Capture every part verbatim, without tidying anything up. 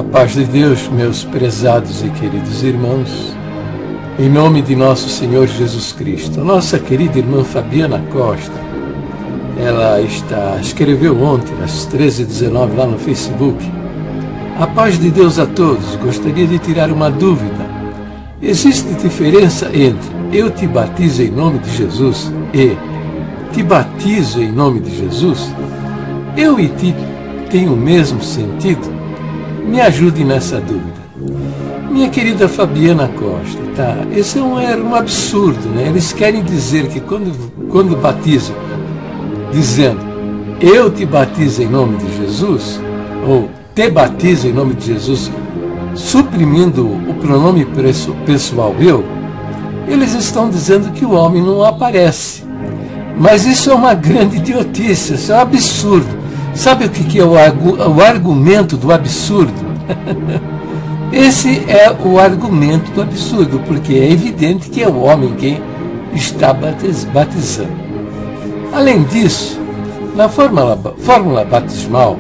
A paz de Deus, meus prezados e queridos irmãos, em nome de nosso Senhor Jesus Cristo. Nossa querida irmã Fabiana Costa, ela está, escreveu ontem, às treze e dezenove, lá no Facebook: a paz de Deus a todos, gostaria de tirar uma dúvida. Existe diferença entre eu te batizo em nome de Jesus e te batizo em nome de Jesus? Eu e ti tem o mesmo sentido? Me ajude nessa dúvida. Minha querida Fabiana Costa, tá? Esse é um, é um absurdo, né? Eles querem dizer que quando, quando batizam, dizendo eu te batizo em nome de Jesus, ou te batizo em nome de Jesus, suprimindo o pronome pessoal eu, eles estão dizendo que o homem não aparece. Mas isso é uma grande idiotice, isso é um absurdo. Sabe o que é o, o argumento do absurdo? Esse é o argumento do absurdo, porque é evidente que é o homem quem está batizando. Além disso, na fórmula, fórmula batismal,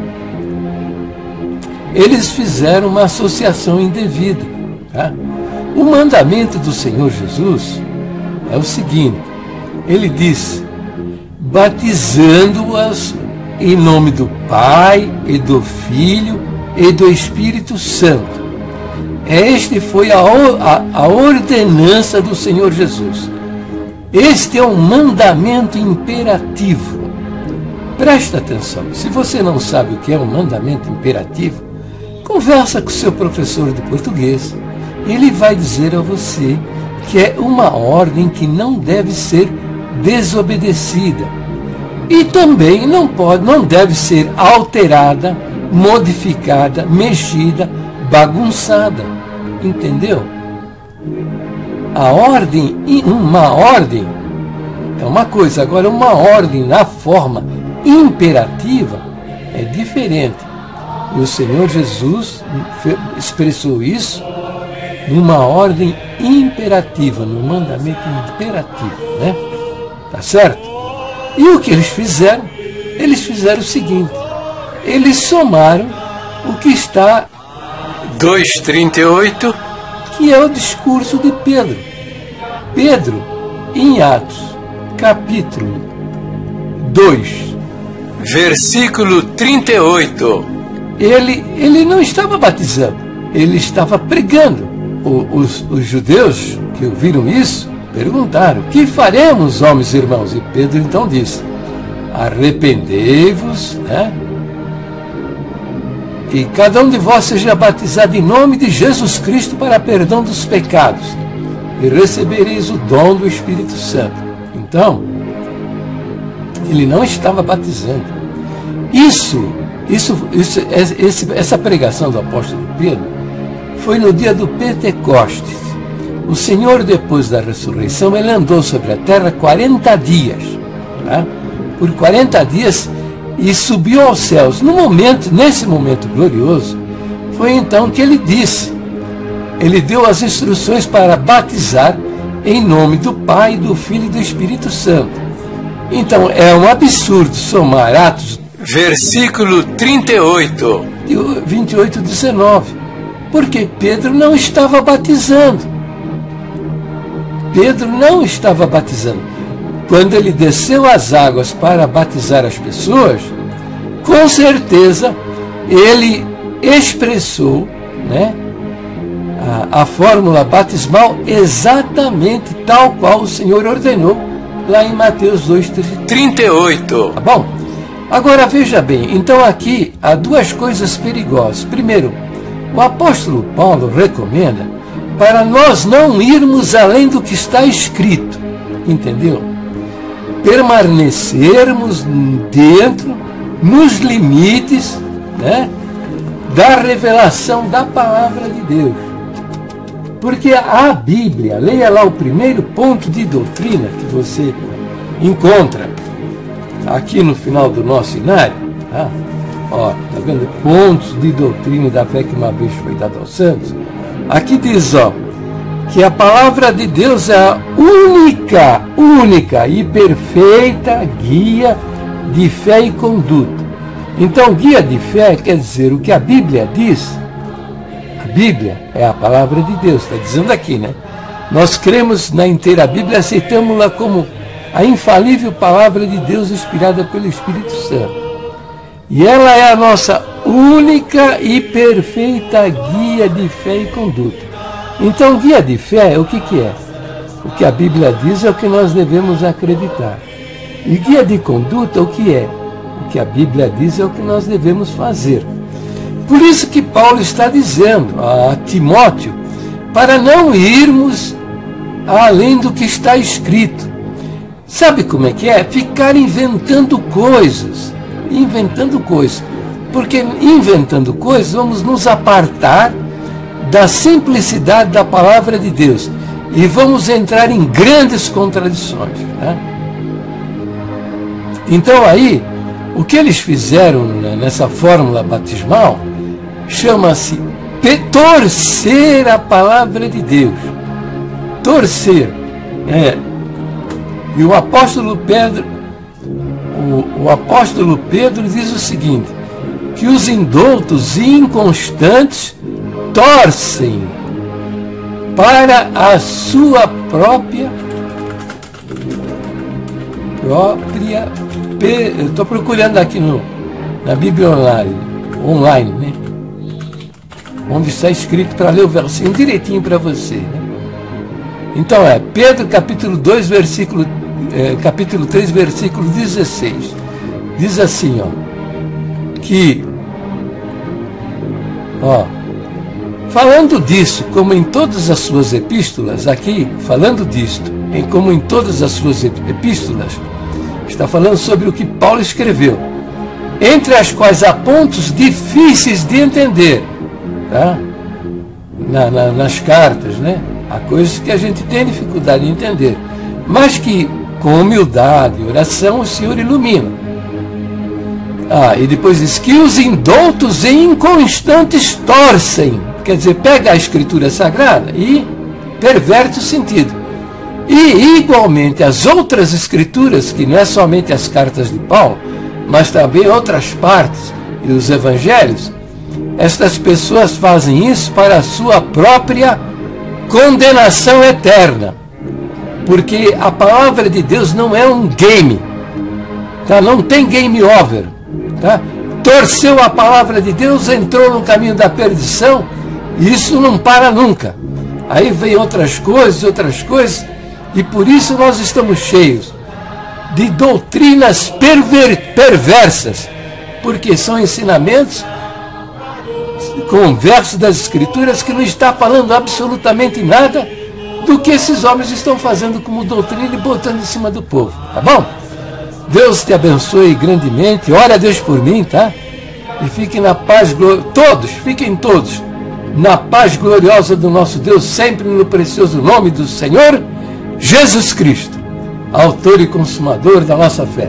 eles fizeram uma associação indevida. Tá? O mandamento do Senhor Jesus é o seguinte: ele diz, batizando-as em nome do Pai, e do Filho, e do Espírito Santo. Este foi a, a, a ordenança do Senhor Jesus. Este é um mandamento imperativo. Presta atenção, se você não sabe o que é um mandamento imperativo, conversa com o seu professor de português. Ele vai dizer a você que é uma ordem que não deve ser desobedecida. E também não pode, não deve ser alterada, modificada, mexida, bagunçada. Entendeu? A ordem, uma ordem é uma coisa, agora uma ordem na forma imperativa é diferente. E o Senhor Jesus expressou isso numa ordem imperativa, num mandamento imperativo, né? Tá certo? E o que eles fizeram? Eles fizeram o seguinte: eles somaram o que está dois trinta e oito, que é o discurso de Pedro. Pedro, em Atos, capítulo dois, versículo trinta e oito, ele, ele não estava batizando, ele estava pregando. O, os, os judeus que ouviram isso perguntaram: que faremos, homens e irmãos? E Pedro então disse: arrependei-vos, né? E cada um de vós seja batizado em nome de Jesus Cristo para perdão dos pecados, e recebereis o dom do Espírito Santo. Então, ele não estava batizando. Isso, isso, isso esse, essa pregação do apóstolo Pedro foi no dia do Pentecostes. O Senhor, depois da ressurreição, ele andou sobre a terra quarenta dias. Tá? Por quarenta dias, e subiu aos céus. No momento, nesse momento glorioso, foi então que ele disse, ele deu as instruções para batizar em nome do Pai, do Filho e do Espírito Santo. Então, é um absurdo somar Atos, versículo trinta e oito, vinte e oito, dezenove, porque Pedro não estava batizando. Pedro não estava batizando. Quando ele desceu as águas para batizar as pessoas, com certeza ele expressou, né, a, a fórmula batismal exatamente tal qual o Senhor ordenou lá em Mateus dois, trinta e oito. Tá bom? Agora veja bem, então aqui há duas coisas perigosas. Primeiro, o apóstolo Paulo recomenda para nós não irmos além do que está escrito, entendeu? Permanecermos dentro, nos limites, né, da revelação da palavra de Deus. Porque a Bíblia, leia lá o primeiro ponto de doutrina que você encontra aqui no final do nosso cenário, tá? Ó, tá vendo? Pontos de doutrina da fé que uma vez foi dado aos santos. Aqui diz, ó, que a palavra de Deus é a única, única e perfeita guia de fé e conduta. Então, guia de fé quer dizer o que a Bíblia diz A Bíblia é a palavra de Deus, está dizendo aqui, né? Nós cremos na inteira Bíblia, aceitamos-la como a infalível palavra de Deus inspirada pelo Espírito Santo. E ela é a nossa única e perfeita guia de fé e conduta. Então, guia de fé, o que, que é? O que a Bíblia diz é o que nós devemos acreditar. E guia de conduta, o que é? O que a Bíblia diz é o que nós devemos fazer. Por isso que Paulo está dizendo a Timóteo, para não irmos além do que está escrito. Sabe como é que é? Ficar inventando coisas. Inventando coisas. Porque inventando coisas, vamos nos apartar da simplicidade da palavra de Deus. E vamos entrar em grandes contradições. Né? Então aí, o que eles fizeram nessa fórmula batismal chama-se torcer a palavra de Deus. Torcer. É. E o apóstolo Pedro, o, o apóstolo Pedro diz o seguinte, que os indoutos e inconstantes torcem para a sua própria própria eu estou procurando aqui no, na Bíblia online, online, né? Onde está escrito para ler o versinho direitinho para você, né? Então é Pedro capítulo dois, versículo, é, capítulo três, versículo dezesseis. Diz assim, ó, que, ó, falando disso, como em todas as suas epístolas, aqui, falando disto, em como em todas as suas epístolas, está falando sobre o que Paulo escreveu, entre as quais há pontos difíceis de entender, tá? Na, na, nas cartas, né? Há coisas que a gente tem dificuldade de entender, mas que com humildade e oração o Senhor ilumina. Ah, e depois diz que os indoutos e inconstantes torcem, quer dizer, pega a Escritura Sagrada e perverte o sentido. E, igualmente, as outras escrituras, que não é somente as cartas de Paulo, mas também outras partes e os evangelhos, estas pessoas fazem isso para a sua própria condenação eterna. Porque a palavra de Deus não é um game, tá? Não tem game over. Tá? Torceu a palavra de Deus, entrou no caminho da perdição, e isso não para nunca. Aí vem outras coisas, outras coisas, e por isso nós estamos cheios de doutrinas perver, perversas, porque são ensinamentos conversos das Escrituras que não está falando absolutamente nada do que esses homens estão fazendo como doutrina e botando em cima do povo, tá bom? Deus te abençoe grandemente, ore a Deus por mim, tá? E fiquem na paz, todos, fiquem todos na paz gloriosa do nosso Deus, sempre no precioso nome do Senhor Jesus Cristo, autor e consumador da nossa fé.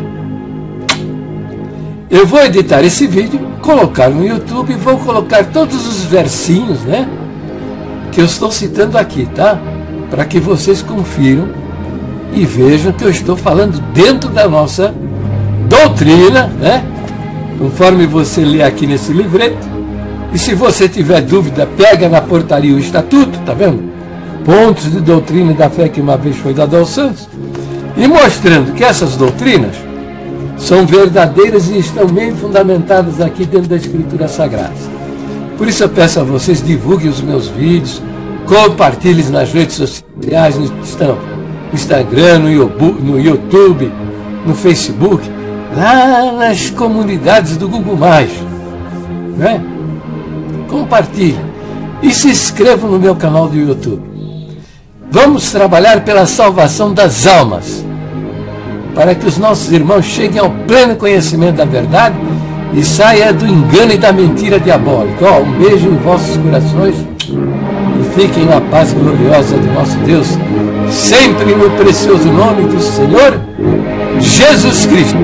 Eu vou editar esse vídeo, colocar no YouTube e vou colocar todos os versinhos, né, que eu estou citando aqui, tá? Para que vocês confiram e vejam que eu estou falando dentro da nossa doutrina, né? Conforme você lê aqui nesse livreto. E se você tiver dúvida, pega na portaria o estatuto, tá vendo? Pontos de doutrina da fé que uma vez foi dado aos santos. E mostrando que essas doutrinas são verdadeiras e estão bem fundamentadas aqui dentro da Escritura Sagrada. Por isso eu peço a vocês, divulguem os meus vídeos, compartilhem nas redes sociais, no Instagram, no YouTube, no Facebook, lá nas comunidades do Google mais, né? Compartilhem e se inscrevam no meu canal do YouTube. Vamos trabalhar pela salvação das almas, para que os nossos irmãos cheguem ao pleno conhecimento da verdade e saia do engano e da mentira diabólica. Ó, um beijo em vossos corações e fiquem na paz gloriosa do nosso Deus, sempre no precioso nome do Senhor Jesus Cristo.